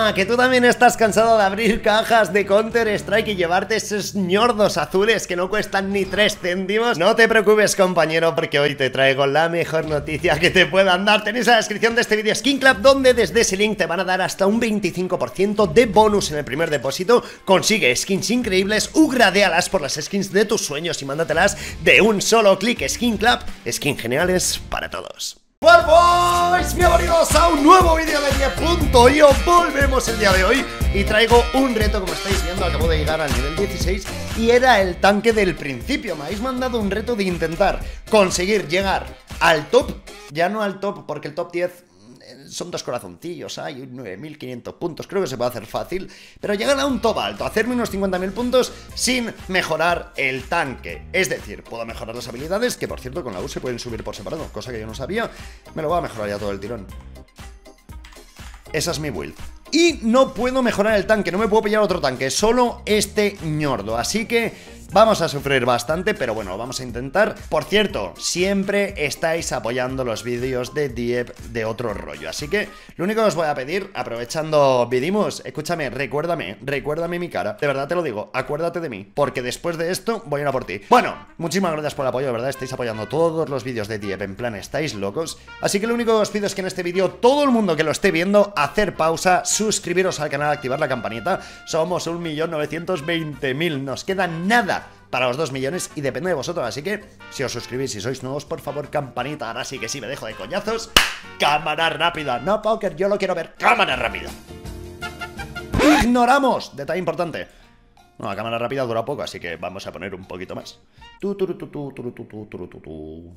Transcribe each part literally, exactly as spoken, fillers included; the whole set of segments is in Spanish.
Ah, que tú también estás cansado de abrir cajas de Counter Strike y llevarte esos ñordos azules que no cuestan ni tres céntimos. No te preocupes, compañero, porque hoy te traigo la mejor noticia que te puedan dar. Tenéis en la descripción de este vídeo Skin Club, donde desde ese link te van a dar hasta un veinticinco por ciento de bonus en el primer depósito. Consigue skins increíbles, upgradealas por las skins de tus sueños y mándatelas de un solo clic. Skin Club, skins geniales para todos. Well boys, bienvenidos a un nuevo vídeo de diez punto io. Volvemos el día de hoy y traigo un reto, como estáis viendo. Acabo de llegar al nivel dieciséis y era el tanque del principio. Me habéis mandado un reto de intentar conseguir llegar al top. Ya no al top, porque el top diez son dos corazoncillos, hay nueve mil quinientos puntos, creo que se puede hacer fácil. Pero llegar a un top alto, hacerme unos cincuenta mil puntos sin mejorar el tanque. Es decir, puedo mejorar las habilidades, que por cierto con la U se pueden subir por separado, cosa que yo no sabía. Me lo voy a mejorar ya todo el tirón. Esa es mi build. Y no puedo mejorar el tanque, no me puedo pillar otro tanque, solo este ñordo. Así que vamos a sufrir bastante, pero bueno, vamos a intentar. Por cierto, siempre estáis apoyando los vídeos de Diep de otro rollo. Así que lo único que os voy a pedir, aprovechando Vidimus, escúchame, recuérdame, recuérdame mi cara. De verdad te lo digo, acuérdate de mí, porque después de esto voy a ir a por ti. Bueno, muchísimas gracias por el apoyo, de verdad, estáis apoyando todos los vídeos de Diep, en plan, estáis locos. Así que lo único que os pido es que en este vídeo, todo el mundo que lo esté viendo, hacer pausa, suscribiros al canal, activar la campanita. Somos un millón novecientos veinte mil, nos queda nada para los dos millones y depende de vosotros, así que si os suscribís, si sois nuevos, por favor, campanita. Ahora sí que sí, me dejo de coñazos. Cámara rápida, no póker, yo lo quiero ver. Cámara rápida. Ignoramos, detalle importante. Bueno, la cámara rápida dura poco, así que vamos a poner un poquito más. Tu, tu, tu, tu, tu, tu, tu, tu, tu, tu, tu.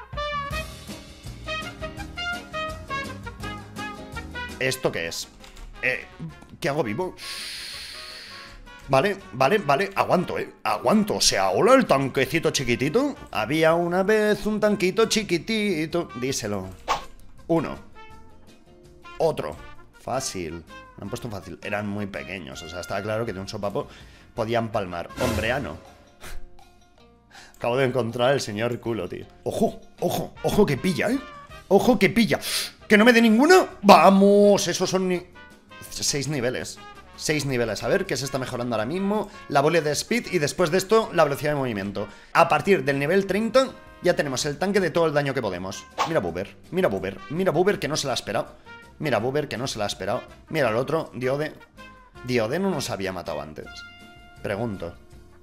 ¿Esto qué es? Eh, ¿qué hago vivo? Vale, vale, vale, aguanto, eh, aguanto. O sea, hola, el tanquecito chiquitito. Había una vez un tanquito chiquitito. Díselo. Uno. Otro. Fácil. Me han puesto fácil. Eran muy pequeños, o sea, estaba claro que de un sopapo podían palmar. Hombreano. Acabo de encontrar el señor culo, tío. Ojo, ojo, ojo que pilla, eh. Ojo que pilla. ¿Que no me dé ninguno? Vamos, esos son ni... seis niveles. seis niveles, a ver qué se está mejorando ahora mismo. La bola de speed y después de esto la velocidad de movimiento. A partir del nivel treinta ya tenemos el tanque de todo el daño que podemos. Mira Buber, mira Buber, mira Buber que no se la ha esperado. Mira Buber que no se la ha esperado. Mira el otro, Diode. Diode no nos había matado antes. Pregunto.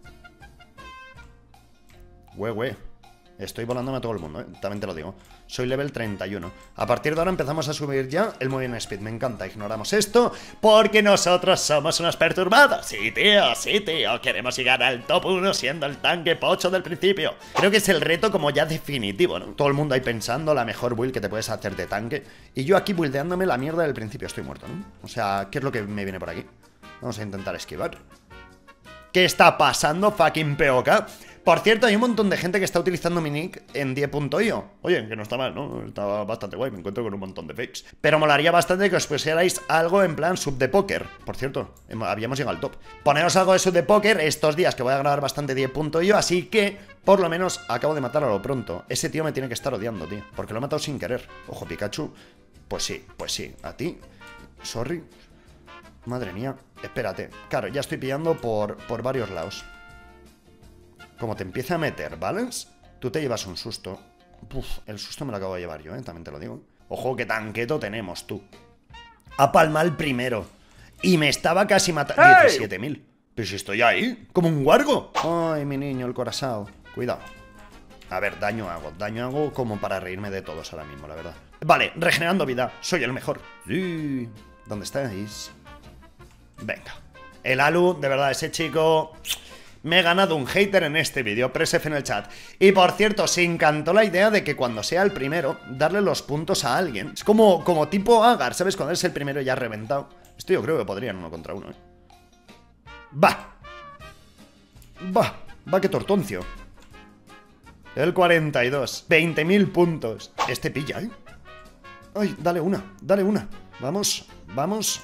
Güey, güey. Estoy volándome a todo el mundo, ¿eh? También te lo digo. Soy level treinta y uno. A partir de ahora empezamos a subir ya el movimiento speed. Me encanta, ignoramos esto porque nosotros somos unos perturbados. Sí, tío, sí, tío. Queremos llegar al top uno siendo el tanque pocho del principio. Creo que es el reto como ya definitivo, ¿no? Todo el mundo ahí pensando la mejor build que te puedes hacer de tanque. Y yo aquí buildeándome la mierda del principio. Estoy muerto, ¿no? O sea, ¿qué es lo que me viene por aquí? Vamos a intentar esquivar. ¿Qué está pasando, fucking P O K? Por cierto, hay un montón de gente que está utilizando mi nick en diez punto io. Oye, que no está mal, ¿no? Está bastante guay, me encuentro con un montón de fakes. Pero molaría bastante que os pusierais algo en plan sub de póker. Por cierto, habíamos llegado al top. Poneros algo de sub de póker estos días, que voy a grabar bastante diez punto io, así que, por lo menos, acabo de matar a lo pronto. Ese tío me tiene que estar odiando, tío, porque lo he matado sin querer. Ojo, Pikachu. Pues sí, pues sí. A ti. Sorry. Madre mía. Espérate. Claro, ya estoy pillando por, por varios lados. Como te empieza a meter, ¿vale? Tú te llevas un susto. Uf, el susto me lo acabo de llevar yo, ¿eh? También te lo digo. Ojo, qué tanqueto tenemos, tú. Ha palmado el primero. Y me estaba casi matando. ¡Hey! diecisiete mil. Pero si estoy ahí, como un guargo. Ay, mi niño, el corazón. Cuidado. A ver, daño hago. Daño hago como para reírme de todos ahora mismo, la verdad. Vale, regenerando vida. Soy el mejor. Sí. ¿Dónde estáis? Venga. El Alu, de verdad, ese chico... Me he ganado un hater en este vídeo, press F en el chat. Y por cierto, se encantó la idea de que cuando sea el primero, darle los puntos a alguien. Es como, como tipo Agar, ¿sabes? Cuando eres el primero ya reventado. Esto yo creo que podrían uno contra uno, ¿eh? Va. Va, va que tortoncio. El cuarenta y dos. veinte mil puntos. Este pilla, ¿eh? Ay, dale una, dale una. Vamos, vamos.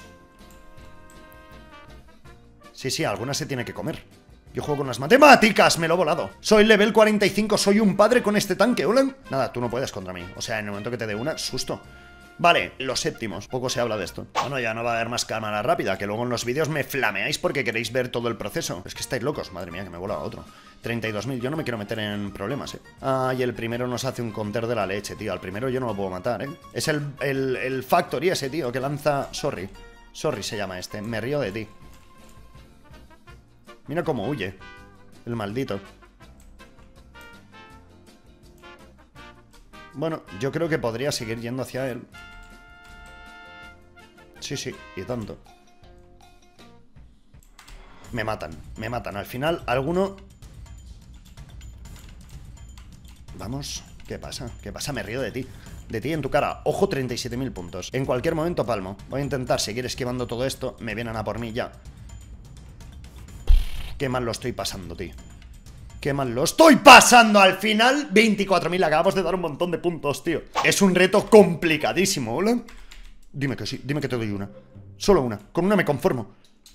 Sí, sí, alguna se tiene que comer. Yo juego con las matemáticas, me lo he volado. Soy level cuarenta y cinco, soy un padre con este tanque, ¿hola? Nada, tú no puedes contra mí. O sea, en el momento que te dé una, susto. Vale, los séptimos. Poco se habla de esto. Bueno, ya no va a haber más cámara rápida, que luego en los vídeos me flameáis porque queréis ver todo el proceso. Es que estáis locos, madre mía, que me vuela otro. treinta y dos mil, yo no me quiero meter en problemas, eh. Ah, y el primero nos hace un counter de la leche, tío. Al primero yo no lo puedo matar, eh. Es el, el, el Factory ese, tío, que lanza... Sorry. Sorry se llama este. Me río de ti. Mira cómo huye. El maldito. Bueno, yo creo que podría seguir yendo hacia él. Sí, sí, y tanto. Me matan, me matan. Al final, alguno... Vamos, ¿qué pasa? ¿Qué pasa? Me río de ti. De ti en tu cara. Ojo, treinta y siete mil puntos. En cualquier momento palmo. Voy a intentar seguir esquivando todo esto. Me vienen a por mí ya. Qué mal lo estoy pasando, tío. Qué mal lo estoy pasando. Al final, veinticuatro mil. Acabamos de dar un montón de puntos, tío. Es un reto complicadísimo, ¿hola? Dime que sí, dime que te doy una. Solo una, con una me conformo.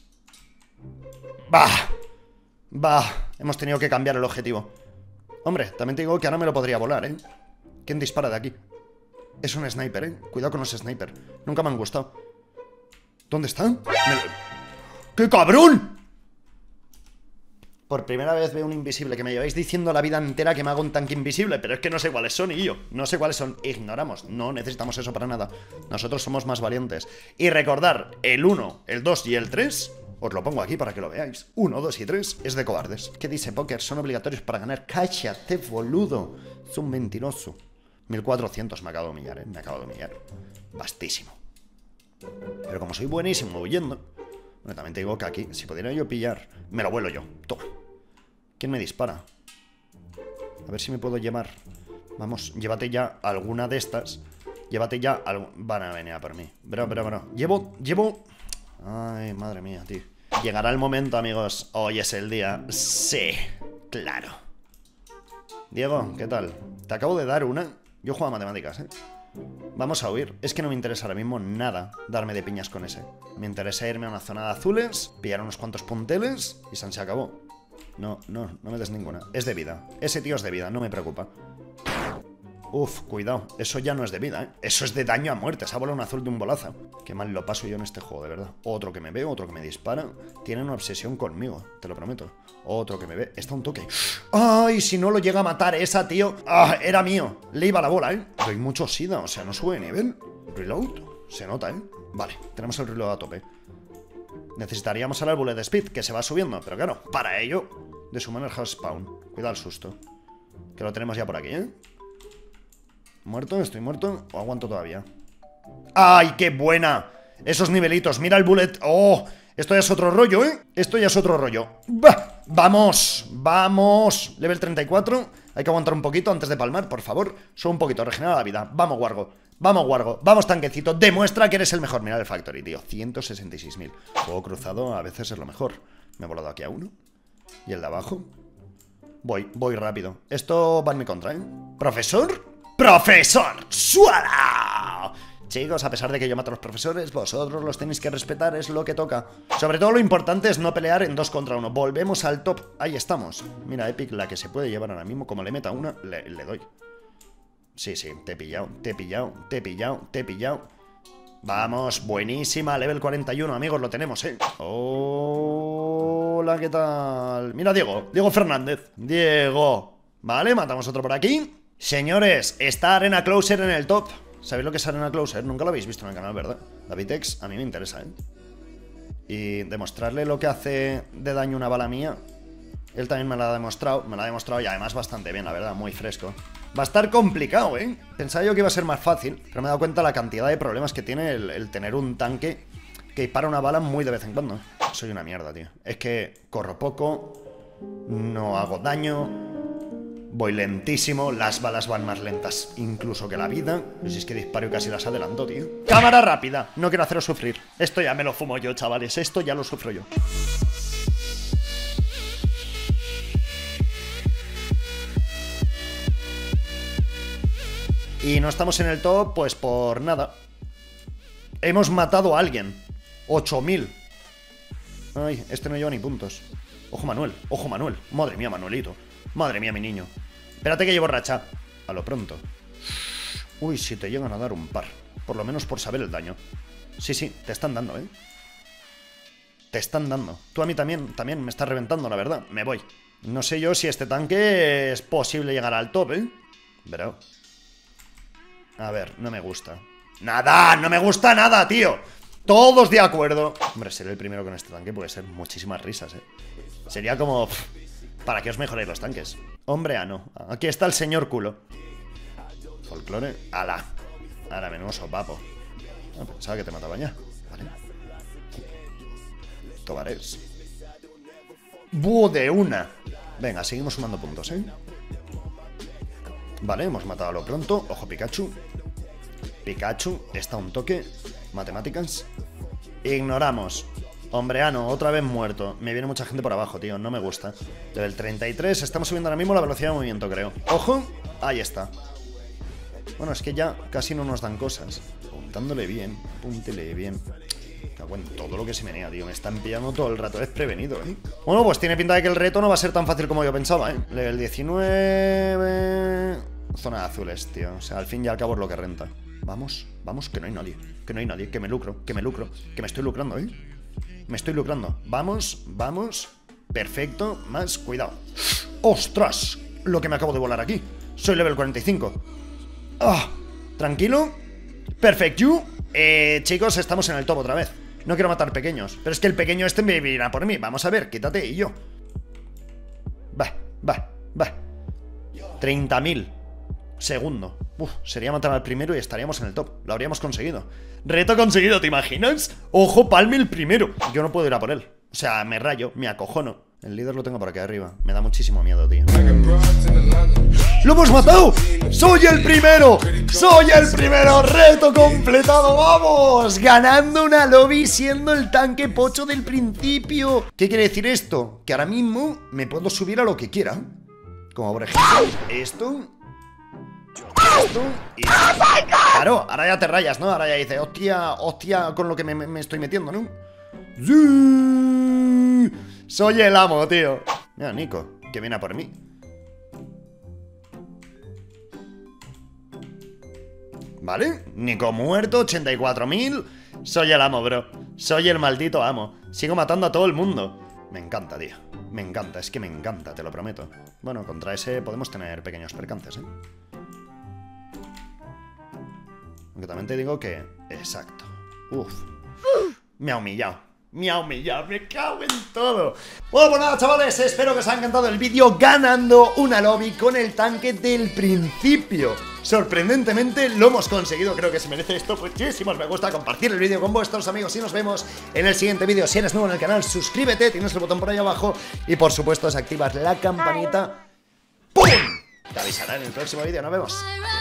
Bah. Bah, hemos tenido que cambiar el objetivo. Hombre, también te digo que ahora me lo podría volar, ¿eh? ¿Quién dispara de aquí? Es un sniper, ¿eh? Cuidado con los snipers. Nunca me han gustado. ¿Dónde están? Me... ¡Qué cabrón! Por primera vez veo un invisible, que me lleváis diciendo la vida entera que me hago un tanque invisible, pero es que no sé cuáles son y yo, no sé cuáles son, ignoramos, no necesitamos eso para nada. Nosotros somos más valientes. Y recordar, el uno, el dos y el tres, os lo pongo aquí para que lo veáis. uno, dos y tres es de cobardes. ¿Qué dice Póker? Son obligatorios para ganar. Cállate, boludo. Es un mentiroso. mil cuatrocientos me acabo de humillar, ¿eh? Me acabo de humillar. Bastísimo. Pero como soy buenísimo huyendo... Bueno, también te digo que aquí, si pudiera yo pillar, me lo vuelo yo. Toma. ¿Quién me dispara? A ver si me puedo llevar. Vamos, llévate ya alguna de estas. Llévate ya algo... Van a venir a por mí. Bro, bro, bro. Llevo, llevo... Ay, madre mía, tío. Llegará el momento, amigos. Hoy es el día. Sí, claro. Diego, ¿qué tal? Te acabo de dar una. Yo juego a matemáticas, ¿eh? Vamos a huir. Es que no me interesa ahora mismo nada darme de piñas con ese. Me interesa irme a una zona de azules, pillar unos cuantos punteles y se acabó. No, no, no me des ninguna. Es de vida. Ese tío es de vida, no me preocupa. Uf, cuidado. Eso ya no es de vida, ¿eh? Eso es de daño a muerte. Se ha volado un azul de un bolazo. Qué mal lo paso yo en este juego, de verdad. Otro que me ve, otro que me dispara. Tiene una obsesión conmigo, te lo prometo. Otro que me ve. Está un toque. ¡Ay! Si no lo llega a matar esa, tío. ¡Ah! Era mío. Le iba la bola, ¿eh? Doy mucho sida, o sea, no sube de nivel. Reload. Se nota, ¿eh? Vale, tenemos el reload a tope. Necesitaríamos ahora el bullet speed, que se va subiendo. Pero claro, para ello, de sumar el house spawn. Cuidado al susto. Que lo tenemos ya por aquí, ¿eh? ¿Muerto? ¿Estoy muerto? ¿O aguanto todavía? ¡Ay, qué buena! Esos nivelitos, mira el bullet. ¡Oh! Esto ya es otro rollo, ¿eh? Esto ya es otro rollo. ¡Bah! ¡Vamos! ¡Vamos! Level treinta y cuatro. Hay que aguantar un poquito antes de palmar, por favor. Solo un poquito, regenera la vida. Vamos, Wargo. Vamos, Wargo. Vamos, tanquecito. Demuestra que eres el mejor. Mira el Factory, tío. ciento sesenta y seis mil. Juego cruzado a veces es lo mejor. Me he volado aquí a uno. ¿Y el de abajo? Voy, voy rápido. Esto va en mi contra, ¿eh? ¿Profesor? ¡Profesor! ¡Suara! Chicos, a pesar de que yo mato a los profesores, vosotros los tenéis que respetar, es lo que toca. Sobre todo lo importante es no pelear en dos contra uno. Volvemos al top. Ahí estamos. Mira, Epic, la que se puede llevar ahora mismo. Como le meta una, le, le doy. Sí, sí, te he pillado, te he pillado, te he pillado, te he pillado. Vamos, buenísima, level cuarenta y uno, amigos, lo tenemos, ¿eh? Hola, ¿qué tal? Mira, Diego, Diego Fernández. Diego. Vale, matamos otro por aquí. Señores, está Arena Closer en el top. ¿Sabéis lo que es Arena Closer? Nunca lo habéis visto en el canal, ¿verdad? Davitex, a mí me interesa, ¿eh? Y demostrarle lo que hace de daño una bala mía. Él también me lo ha demostrado. Me lo ha demostrado y además bastante bien, la verdad, muy fresco. Va a estar complicado, ¿eh? Pensaba yo que iba a ser más fácil, pero me he dado cuenta de la cantidad de problemas que tiene el, el tener un tanque que dispara una bala muy de vez en cuando. Soy una mierda, tío. Es que corro poco, no hago daño, voy lentísimo, las balas van más lentas incluso que la vida. Si es que disparo y casi las adelanto, tío. Cámara rápida, no quiero haceros sufrir. Esto ya me lo fumo yo, chavales, esto ya lo sufro yo. Y no estamos en el top, pues por nada. Hemos matado a alguien. ocho mil. Ay, este no lleva ni puntos. Ojo, Manuel, ojo, Manuel. Madre mía, Manuelito. Madre mía, mi niño. Espérate que llevo racha. A lo pronto. Uy, si te llegan a dar un par. Por lo menos por saber el daño. Sí, sí, te están dando, ¿eh? Te están dando. Tú a mí también, también me estás reventando, la verdad. Me voy. No sé yo si este tanque es posible llegar al top, ¿eh? Pero... A ver, no me gusta. ¡Nada! ¡No me gusta nada, tío! Todos de acuerdo. Hombre, ser el primero con este tanque puede ser muchísimas risas, ¿eh? Sería como... Pff, ¿para qué os mejoráis los tanques? Hombre, ah, no. Aquí está el señor culo. Folclore. ¡Hala! Ahora, menudo sopapo. Ah, pensaba que te mataba ya. Vale. Tobares. ¡Buh, de una! Venga, seguimos sumando puntos, ¿eh? Vale, hemos matado a lo pronto. Ojo, Pikachu. Pikachu, está un toque. Matemáticas. Ignoramos. Hombreano, otra vez muerto. Me viene mucha gente por abajo, tío, no me gusta. Level treinta y tres, estamos subiendo ahora mismo la velocidad de movimiento, creo. Ojo, ahí está. Bueno, es que ya casi no nos dan cosas. Apuntándole bien, apúntele bien. Cago en todo lo que se menea, tío. Me están pillando todo el rato desprevenido, ¿eh? Bueno, pues tiene pinta de que el reto no va a ser tan fácil como yo pensaba, ¿eh? Level diecinueve... Zona de azules, tío. O sea, al fin y al cabo es lo que renta. Vamos, vamos, que no hay nadie. Que no hay nadie, que me lucro, que me lucro. Que me estoy lucrando, ¿eh? Me estoy lucrando. Vamos, vamos. Perfecto, más cuidado. ¡Ostras! Lo que me acabo de volar aquí. Soy level cuarenta y cinco. ¡Ah! Tranquilo. Perfecto. Eh, chicos, estamos en el top otra vez. No quiero matar pequeños, pero es que el pequeño este me vivirá por mí. Vamos a ver, quítate y yo. Va, va, va. treinta mil. Segundo. Uf, sería matar al primero y estaríamos en el top. Lo habríamos conseguido. Reto conseguido, ¿te imaginas? Ojo, palme el primero. Yo no puedo ir a por él. O sea, me rayo, me acojono. El líder lo tengo por aquí arriba. Me da muchísimo miedo, tío. ¡Lo hemos matado! ¡Soy el primero! ¡Soy el primero! ¡Reto completado! ¡Vamos! Ganando una lobby siendo el tanque pocho del principio. ¿Qué quiere decir esto? Que ahora mismo me puedo subir a lo que quiera. Como por ejemplo esto. Esto y... Claro, ahora ya te rayas, ¿no? Ahora ya dices, hostia, hostia, con lo que me, me estoy metiendo, ¿no? ¡Sí! Soy el amo, tío. Mira, Nico, que viene a por mí. ¿Vale? Nico muerto, ochenta y cuatro mil. Soy el amo, bro. Soy el maldito amo. Sigo matando a todo el mundo. Me encanta, tío. Me encanta, es que me encanta, te lo prometo. Bueno, contra ese podemos tener pequeños percances, ¿eh? Aunque también te digo que... Exacto. Uf. Me ha humillado. Me ha humillado. Me cago en todo. Bueno, pues nada, chavales. Espero que os haya encantado el vídeo ganando una lobby con el tanque del principio. Sorprendentemente lo hemos conseguido. Creo que se merece esto muchísimos me gusta. Compartir el vídeo con vuestros amigos y nos vemos en el siguiente vídeo. Si eres nuevo en el canal, suscríbete. Tienes el botón por ahí abajo. Y por supuesto, desactivas la campanita. ¡Pum! Te avisará en el próximo vídeo. Nos vemos.